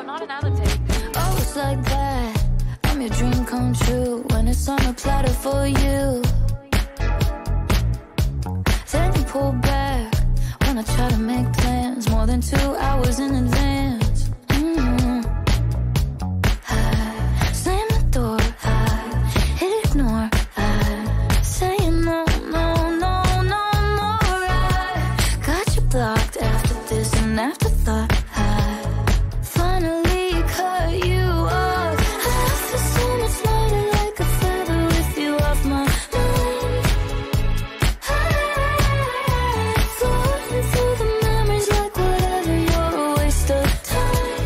not another take. Oh, it's like that. I'm your dream come true when it's on a platter for you. Then you pull back when I try to make plans more than 2 hours in advance. I slam the door, I ignore, I say no, no, no, no more. I got you blocked after this and afterthought. I finally cut you off. I feel so much lighter like a feather with you off my mind. Floating through the memories like whatever, you're a waste of time.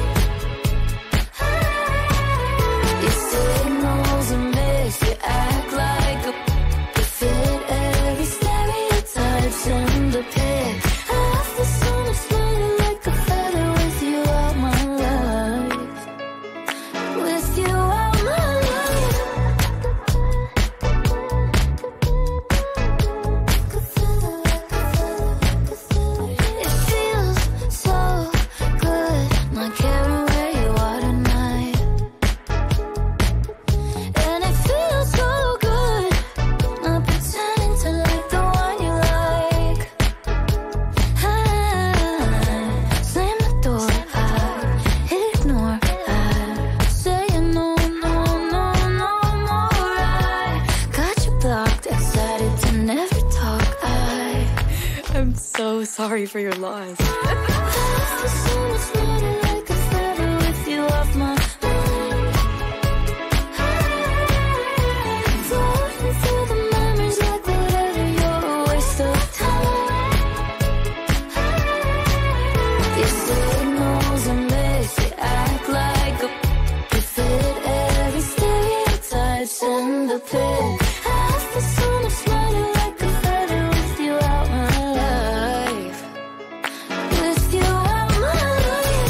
You signals a miss, you act like a you fit every stereotype in the pic. I feel so much lighter like a feather with you out my life. With you out my life. It feels so good not caring where you are tonight. And it feels so good not pretending to like the one you like. I slam the door, I ignore, I say no, no, no, no more. I got you blocked, excited to never talk. I'm so sorry for your loss. I feel so much lighter like a feather with you off my mind. Floating through the memories like whatever, you're a waste of time. Your signals a miss, you act like a you fit every stereotype in the pic. I feel so much lighter like a feather with you out my life. With you out my life.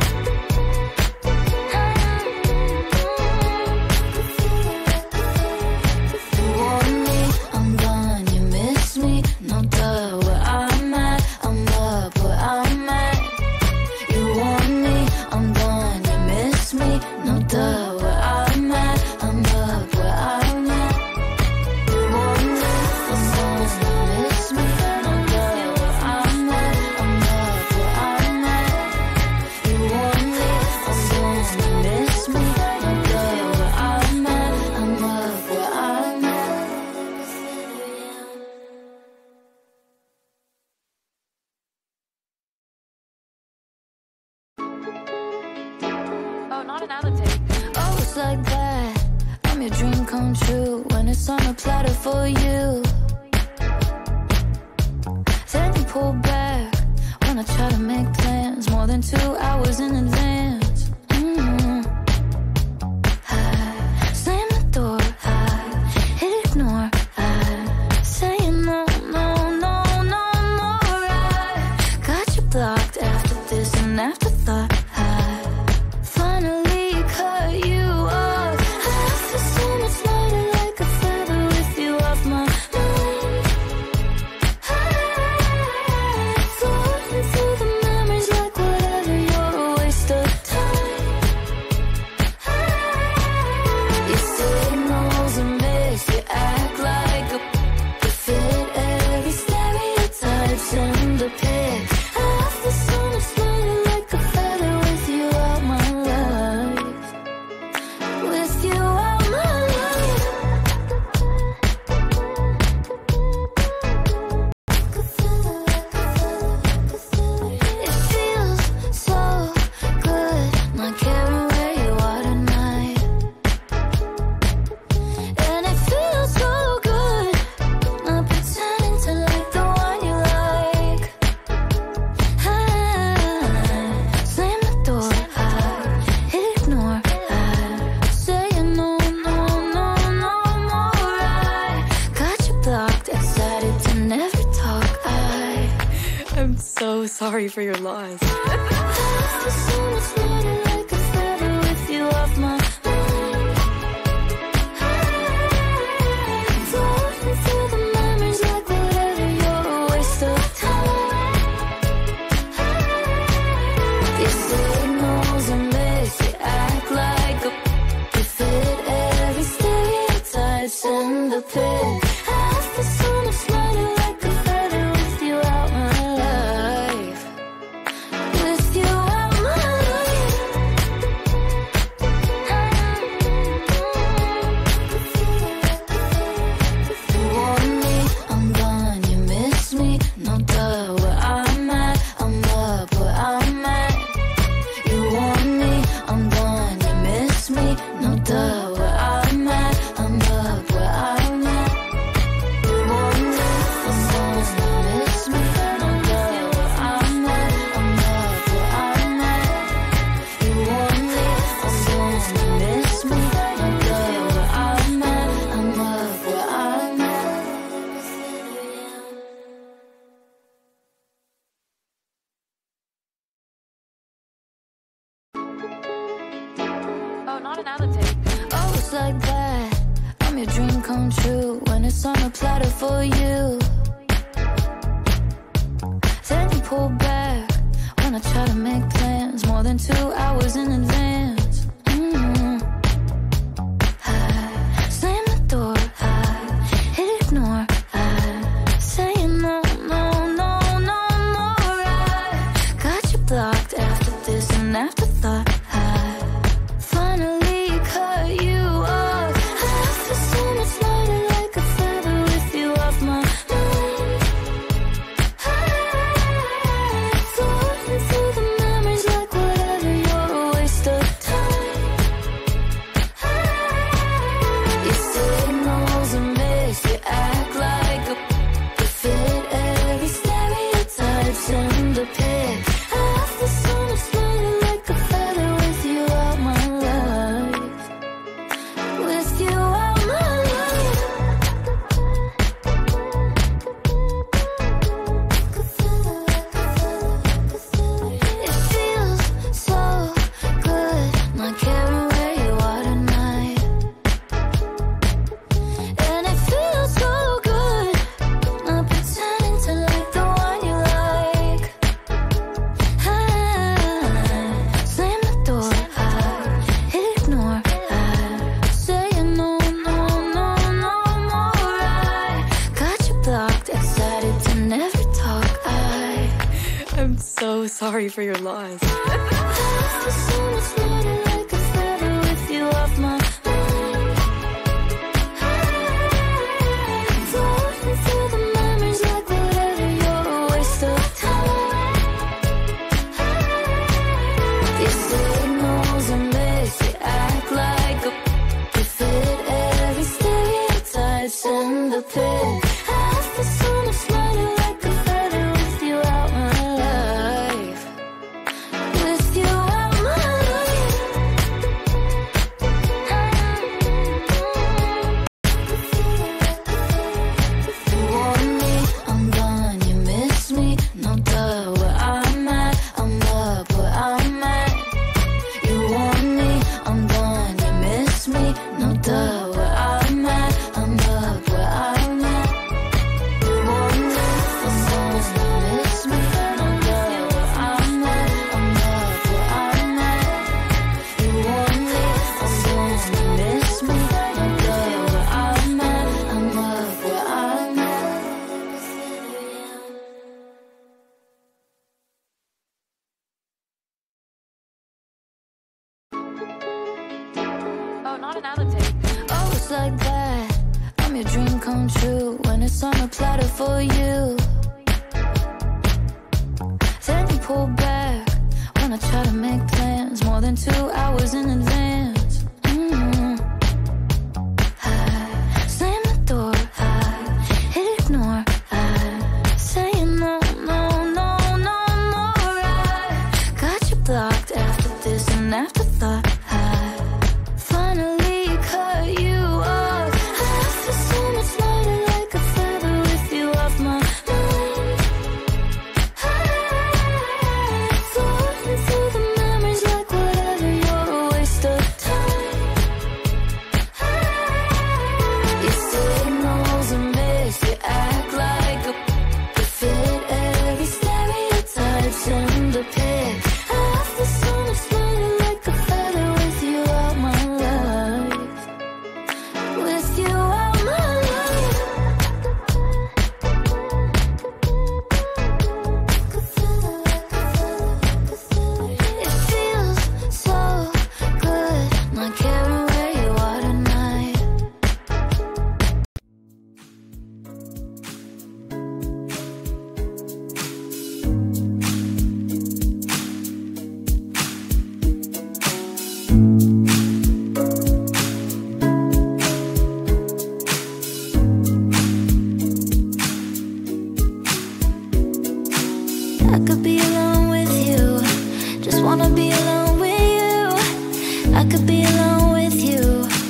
You want me, I'm gone, you miss me. No duh, where I'm at, I'm up where I'm at. You want me, I'm gone, you miss me. No duh, where I'm at, I'm up where I'm at. You want me, I'm gone, you miss me. No duh, where I'm at, I'm up where I'm at. You want me, I'm gone, you miss me. No duh, where I'm at, I'm up where I'm at. Oh, not another take. Oh, it's like that. I'm your dream come true when it's on a platter for you. Then you pull back when I try to make plans more than 2 hours in advance. I slam the door, I ignore, I say no, no, no, no more. I got you blocked after this and afterthought. I finally cut you off. I feel so much lighter like a feather with you off my mind. Floating through the memories like whatever, you're a waste of time. Your signals a miss, you act like a you fit every stereotype in the pic. I feel so much lighter like a feather with you out my life. With you out my life. It feels so good not caring where you are tonight. And it feels so good not pretending to like the one you like. I slam the door, I ignore, I say no, no, no, no more. I got you blocked, excited to never talk. I'm so sorry for your loss. I feel so much lighter like a feather with you off my mind. Floating through the memories like whatever, you're a waste of time. Your signals a miss. pick. Half the sun is smiling like a feather with you out my life. With you out my life. You want me, I'm gone. You miss me, no duh. Where I'm at, I'm up. Where I'm at. You want me, I'm gone. You miss me, no duh. Where I'm at, I'm up. Where I'm at. You want me, I'm gone. You miss me, no duh. Where I'm at, I'm up. Where I'm at. You want me, I'm gone. You miss me, no duh. Where I'm at, I'm up. Where I'm at. Oh, not another take. Oh, it's like that. I'm your dream come true when it's on a platter for you. Then you pull back when I try to make plans more than 2 hours in advance. I slam the door, I hit ignore, I say no, no, no, no more. I got you blocked after this and afterthought. I finally cut you off. Half the sun is smiling like a feather with you off my mind. Floating through the memories like whatever, you're a waste of time. You signals a miss, you act like you fit every stereotype, send a pic. Half the sun is smiling like a feather with you out my life. With you out my life. It feels so good not caring where you are tonight. And it feels so good not pretending to like the one you like. I slam the door, I hit ignore, I say no, no, no, no more. I got you blocked, excited to never talk. I'm so sorry for your loss. Half the sun is smiling like a feather with you off my mind. Floating through the memories like whatever, you're a waste of time. Your signals a miss, you act like you fit every stereotype, send the pic. Half the sun is smiling like a feather with you out my life. With you out my life. You want me, I'm gone. You miss me, no duh. Where I'm at, I'm up. Where I'm at. You want me, I'm gone. You miss me, no duh. Where I'm at, I'm up. Where I'm at. You want me, I'm gone. You miss me, no duh. Where I'm at, I'm up. Where I'm at. You want me, I'm gone. You miss me, no duh. Where I'm at, I'm up. Where I'm at. Oh, not another take. Oh, it's like that. I'm your dream come true when it's on a platter for you. Then you pull back when I try to make plans more than 2 hours in advance. I slam the door, I hit ignore, I say no, no, no, no more. I got you blocked after this and afterthought. I finally cut you off. Half the sun is smiling like a feather with you off my mind. Floating through the memories like whatever, you're a waste of time. Your signals a miss, you act like you fit every stereotype, send a pic. Half the sun is smiling like a feather wanna be alone with you. I could be alone with you.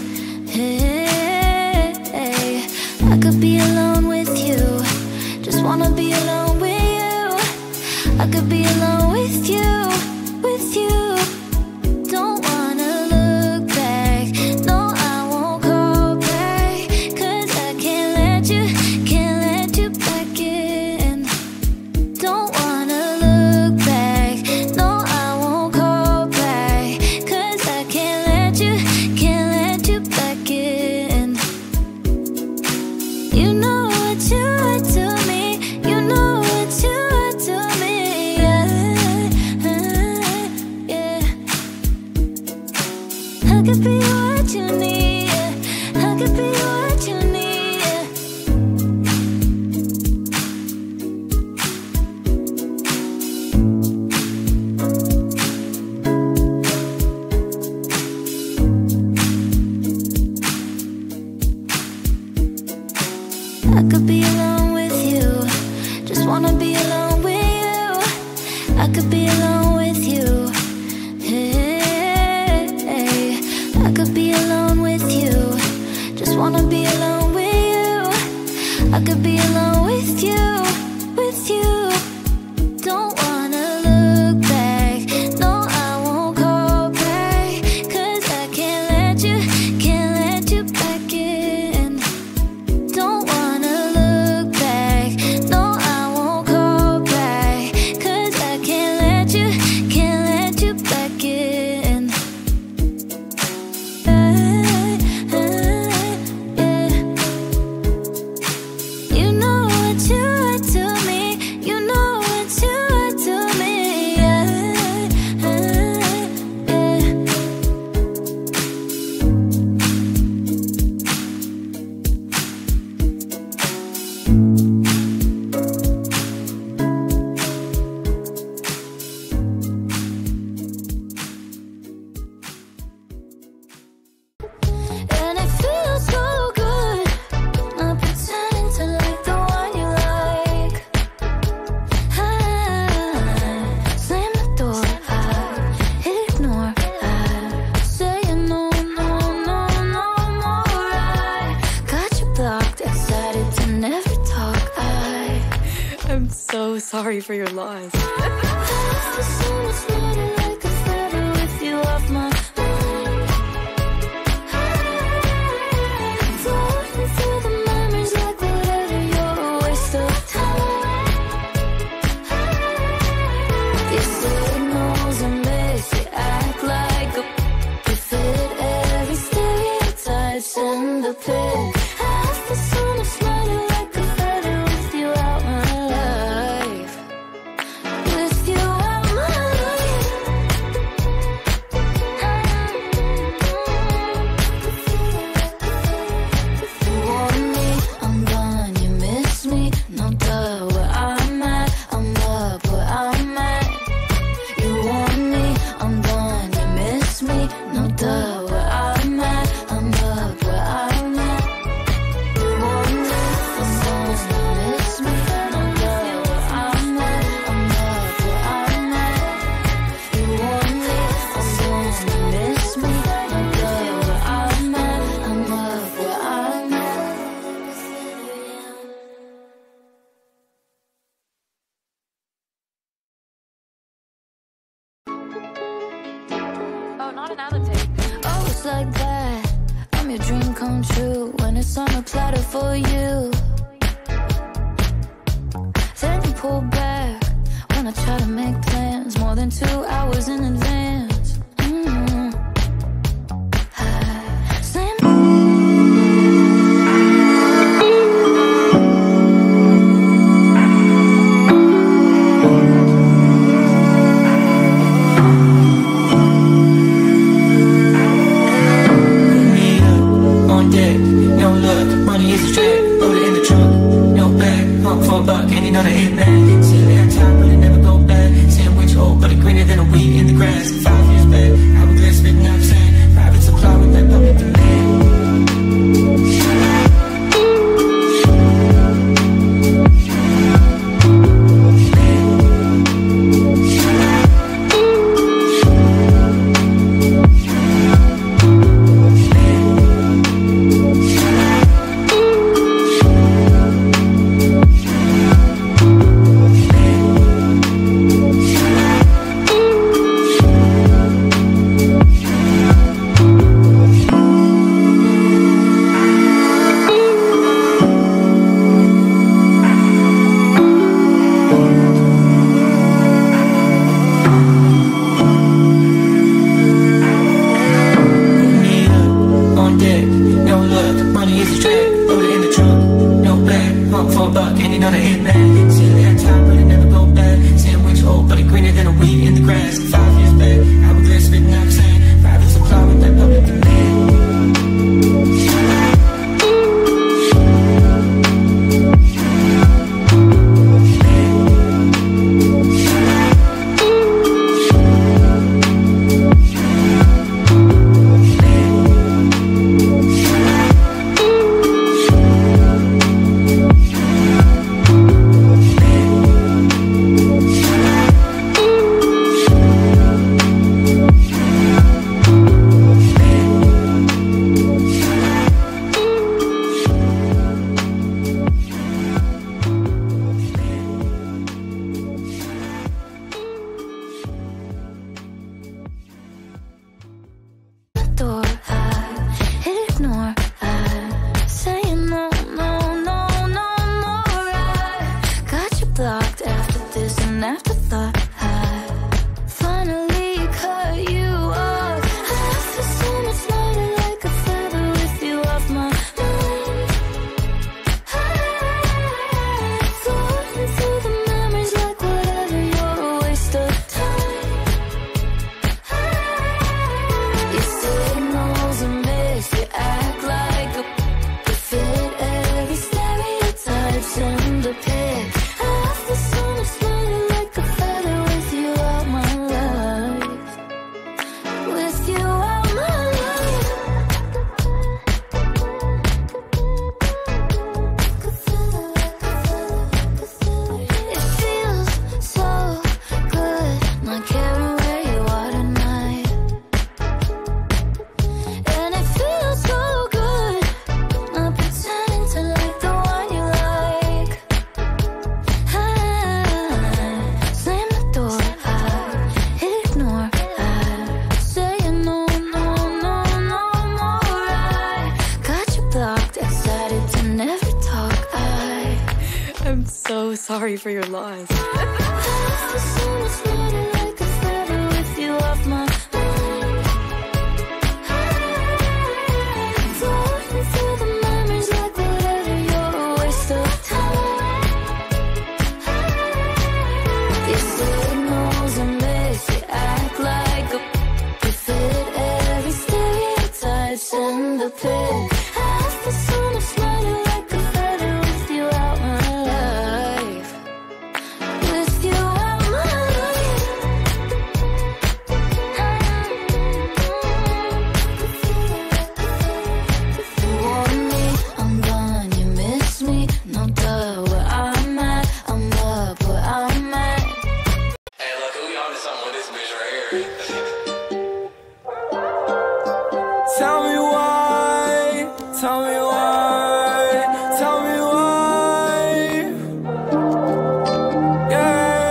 Hey, I could be alone with you. Just wanna be alone with you. I could be alone with you, with you. Don't wanna look back. No, I won't call back. 'Cause I can't let you back in. Don't wanna look back. No, I won't call back. 'Cause I can't let you back in. You know what you would to me. You know what you would to me. Yeah, yeah. I could be what you need. Yeah. I could be what you need. Yeah. I could be alone with you. Just wanna be alone with you. I could be alone with you. Hey, I could be alone with you. Just wanna be alone with you. I could be alone with you, with you. Don't wanna look back. No, I won't call back. 'Cause I can't let you back in. Don't wanna look back. No, I won't call back. 'Cause I can't let you back in. Yeah. You know what you would to me. You know what you would to me. Yeah, yeah. And it feels so good, not pretending to like the one you like. I slam the door, I ignore, I say no, no, no, no more. I got you blocked, excited to never talk. I'm so sorry for your loss. Feel so much lighter, like a feather with you off my mind. Floating through the memories like whatever, you're a waste of time. Your signals are mixed, you act like a you fit every stereotype in the pit. I feel so much lighter, like a feather with you out my life. With you out my life. You want me, I'm gone. You miss me, no duh. Where I'm at, I'm up where I'm at. You want me, I'm gone. You miss me, no duh. Where I'm at, I'm up where I'm at. You want me, I'm gone. You miss me, no duh. Where I'm at, I'm up where I'm at. You want me, I'm gone. You miss me, no duh. Where I'm at, I'm up where I'm at. Oh, not another take. Oh, it's like that. I'm your dream come true when it's on a platter for you. Then you pull back when I try to make plans more than 2 hours in advance. Slam. On deck, no luck, money is a track, loaded in the trunk, no bag, hung for a buck, and you know the hit back. See you every time, but it never go back. Sandwich, oh, but it greener than a weed in the grass. so sorry for your loss. In the pit, half the sun is smiling like a feather with you out my life. With you out my life. You want me, I'm gone. You miss me, no duh. Where I'm at, I'm up. Where I'm at. Hey, look, we on to something with this bitch right here. Tell me why, tell me why, tell me why, yeah.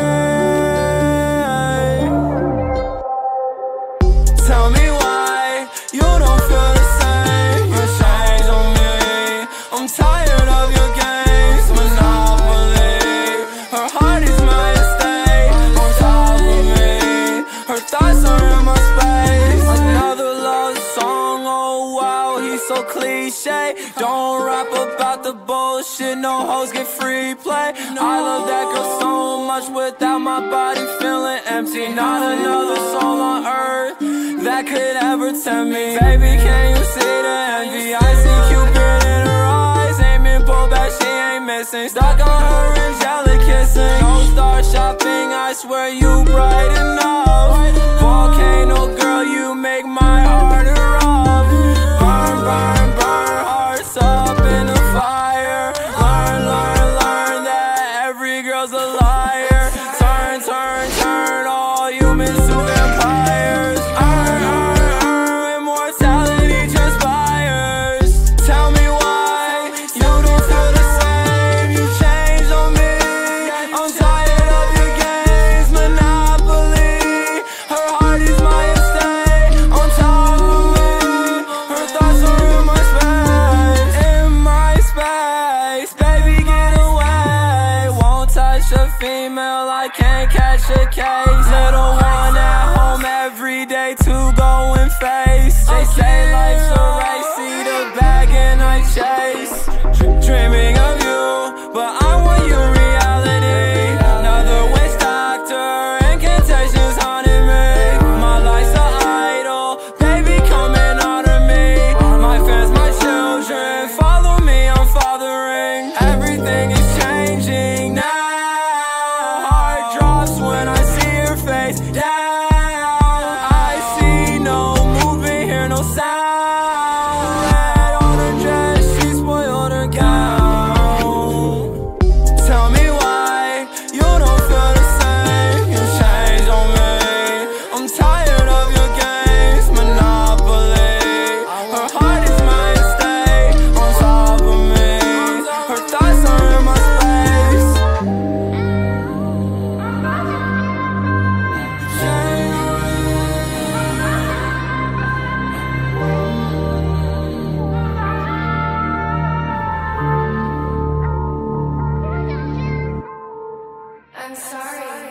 Tell me why you don't feel the same, you change on me. I'm tired of your games, monopoly. Her heart is my estate, on top of me. Her thoughts are in my space, another love song, oh wow, he's so cliche. Don't rap about the bullshit, no hoes get free play. I love that girl so much, without my body feeling empty. Not another soul on earth that could ever tempt me. Baby, can you see the envy? I see Cupid in her eyes, aiming pull back, she ain't missing. Stuck on her angelic kissing. No star shopping, I swear you bright enough. Volcano girl, you make my heart erupt. Burn, burn, burn, hearts up in the fire. Learn, learn, learn that every girl's a liar. Turn, turn, turn all humans to vampires. Immortality transpires. Tell me why you don't feel the same. You changed on me. I'm tired of your games, monopoly. Her heart is my estate, on top of me. Her thoughts are in my space, in my space. Baby, get away. Won't touch a female, I can't catch a case. Little one at home every day to go and face. They say life's a race, see the bag and I chase. Dreaming of you, but I want your reality. Another witch doctor, incantations haunting me. My life's an idol, baby, come and honor me. My fans, my children, follow me, I'm fathering. Everything is changing now. Heart drops when I see your face down. I see no movement, hear no sound. Red on her dress, she spoiled her gown. Tell me why you don't feel the same. You change on me. I'm tired of your games, monopoly. Her heart is my estate, on top of me. Her thoughts are in my space. Change on I'm sorry.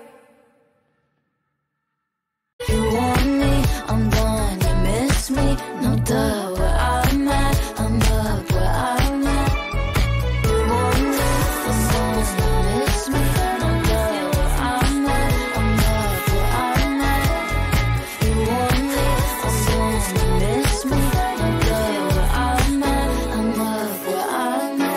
You want me, I'm gone. You miss me, no duh. Where I'm at, I'm up. Where I'm at. You want me, I'm gone. You miss me, no duh. Where I'm at, I'm up. Where I'm at. You want me, I'm gone. You miss me, no duh. Where I'm at, I'm up. Where I'm at.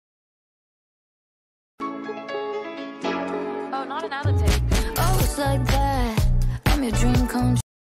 Oh, not another take. Oh, it's like that.